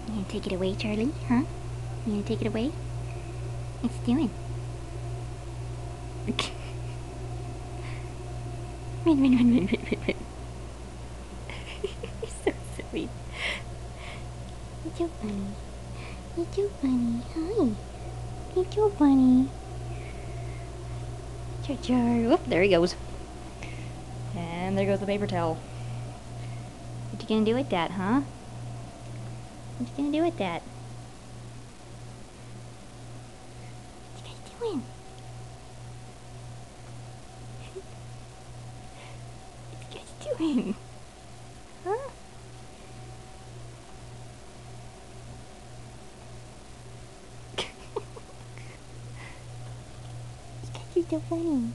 You gonna take it away, Charlie? Huh? You gonna take it away? What's it doing? Run. You're so silly. You're so funny. You're so funny. Hi. You're so funny. Char. Whoop, there he goes. And there goes the paper towel. What you gonna do with that, huh? What you gonna do with that? What you guys doing? What you guys doing? Huh? You guys are so funny.